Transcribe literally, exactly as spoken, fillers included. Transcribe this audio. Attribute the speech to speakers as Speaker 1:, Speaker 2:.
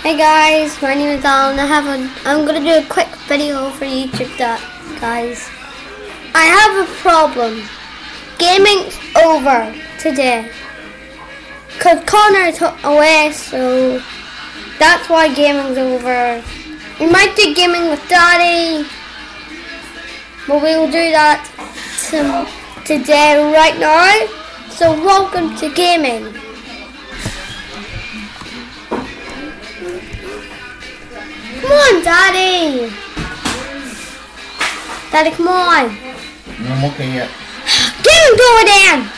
Speaker 1: Hey guys, my name is Lil'al and I have a, I'm gonna do a quick video for YouTube that guys. I have a problem. Gaming's over today. Cause Connor took away, so that's why gaming's over. We might do gaming with Daddy, but we will do that to, today right now. So welcome to gaming. Come on, Daddy! Daddy, come on!
Speaker 2: No, I'm okay yet.
Speaker 1: Get him going in!